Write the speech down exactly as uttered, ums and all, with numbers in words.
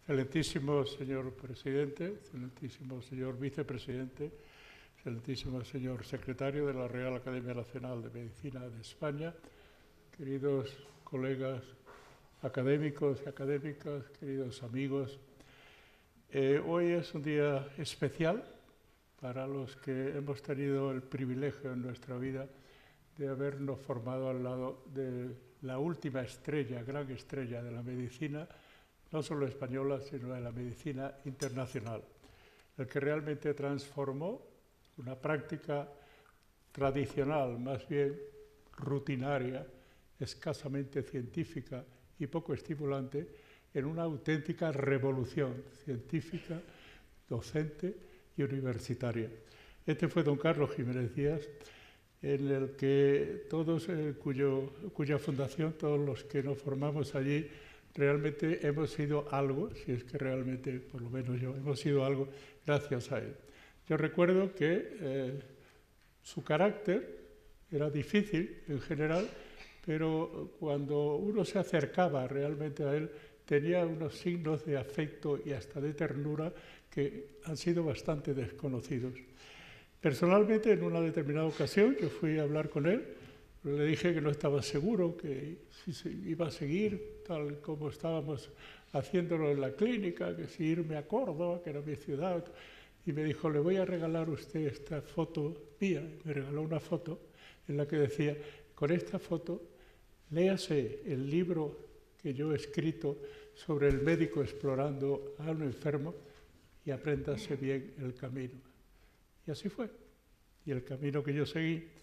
Excelentísimo señor presidente, excelentísimo señor vicepresidente, excelentísimo señor secretario de la Real Academia Nacional de Medicina de España, queridos colegas académicos y académicas, queridos amigos. Eh, hoy es un día especial para los que hemos tenido el privilegio en nuestra vida de habernos formado al lado de la última estrella, gran estrella de la medicina, no solo española, sino de la medicina internacional, el que realmente transformó una práctica tradicional, más bien rutinaria, escasamente científica y poco estimulante, en una auténtica revolución científica, docente y universitaria. Este fue don Carlos Jiménez Díaz, en el que todos, eh, cuyo, cuya fundación, todos los que nos formamos allí, realmente hemos sido algo, si es que realmente, por lo menos yo, hemos sido algo gracias a él. Yo recuerdo que eh, su carácter era difícil en general, pero cuando uno se acercaba realmente a él, tenía unos signos de afecto y hasta de ternura que han sido bastante desconocidos. Personalmente, en una determinada ocasión, yo fui a hablar con él, le dije que no estaba seguro, que si se iba a seguir tal como estábamos haciéndolo en la clínica, que si irme a Córdoba, que era mi ciudad, y me dijo, le voy a regalar a usted esta foto mía. Me regaló una foto en la que decía, con esta foto, léase el libro que yo he escrito sobre el médico explorando a un enfermo y apréndase bien el camino. Y así fue. Y el camino que yo seguí